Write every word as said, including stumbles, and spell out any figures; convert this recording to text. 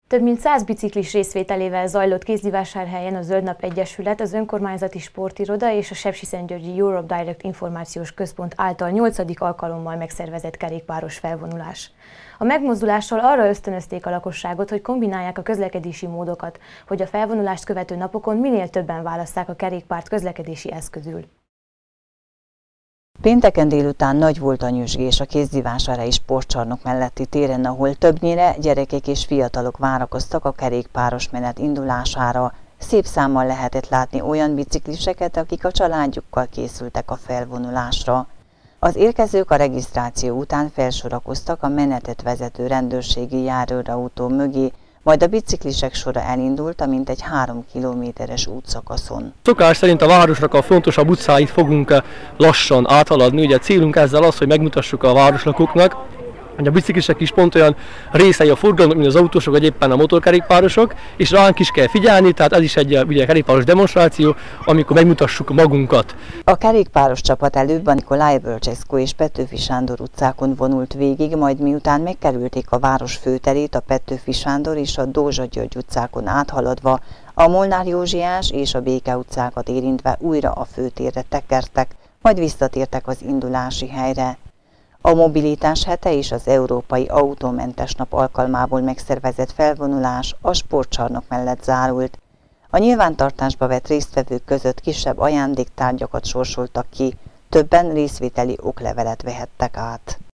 Több mint száz biciklis részvételével zajlott Kézdivásárhelyen a Zöld Nap Egyesület, az önkormányzati sportiroda és a Sepsiszentgyörgyi Europe Direct Információs Központ által nyolcadik alkalommal megszervezett kerékpáros felvonulás. A megmozdulással arra ösztönözték a lakosságot, hogy kombinálják a közlekedési módokat, hogy a felvonulást követő napokon minél többen válasszák a kerékpárt közlekedési eszközül. Pénteken délután nagy volt a nyüzsgés a Kézdivásárhelyi sportcsarnok melletti téren, ahol többnyire gyerekek és fiatalok várakoztak a kerékpáros menet indulására. Szép számmal lehetett látni olyan bicikliseket, akik a családjukkal készültek a felvonulásra. Az érkezők a regisztráció után felsorakoztak a menetet vezető rendőrségi járőrautó mögé, majd a biciklisek sora elindult a mintegy három kilométeres útszakaszon. Szokás szerint a városnak a fontosabb utcáit fogunk lassan áthaladni. Ugye a célunk ezzel az, hogy megmutassuk a városlakóknak, hogy a biciklisek is pont olyan részei a forgalomnak, mint az autósok, vagy éppen a motorkerékpárosok, és ránk is kell figyelni, tehát ez is egy ugye, kerékpáros demonstráció, amikor megmutassuk magunkat. A kerékpáros csapat előbb a Nikolaj Bölcseszko és Petőfi Sándor utcákon vonult végig, majd miután megkerülték a város főterét, a Petőfi Sándor és a Dózsa György utcákon áthaladva, a Molnár Józsiás és a Béke utcákat érintve újra a főtérre tekertek, majd visszatértek az indulási helyre. A mobilitás hete és az Európai Autómentes Nap alkalmából megszervezett felvonulás a sportcsarnok mellett zárult. A nyilvántartásba vett résztvevők között kisebb ajándéktárgyakat sorsoltak ki, többen részvételi oklevelet vehettek át.